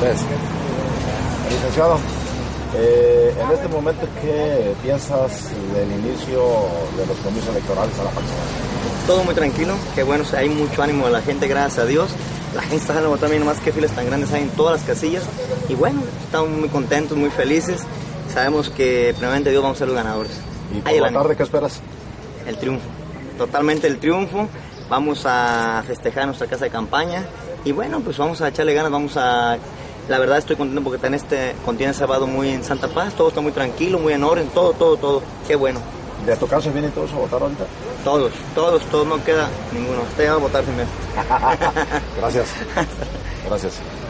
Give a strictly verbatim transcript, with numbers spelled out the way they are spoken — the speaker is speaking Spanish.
Tres. Licenciado, eh, en este momento, ¿qué piensas del inicio de los comicios electorales a la próxima? Todo muy tranquilo, que bueno, hay mucho ánimo de la gente, gracias a Dios. La gente está saliendo también, nomás qué filas tan grandes hay en todas las casillas. Y bueno, estamos muy contentos, muy felices. Sabemos que primeramente Dios vamos a ser los ganadores. ¿Y por la tarde qué esperas? El triunfo, totalmente el triunfo. Vamos a festejar en nuestra casa de campaña. Y bueno, pues vamos a echarle ganas, vamos a... La verdad estoy contento porque está en este contiene sábado muy en Santa Paz, todo está muy tranquilo, muy en orden, todo, todo, todo. Qué bueno. ¿De tu casa vienen todos a votar ahorita? Todos, todos, todos, no queda ninguno. Usted va a votar primero. Gracias. Gracias.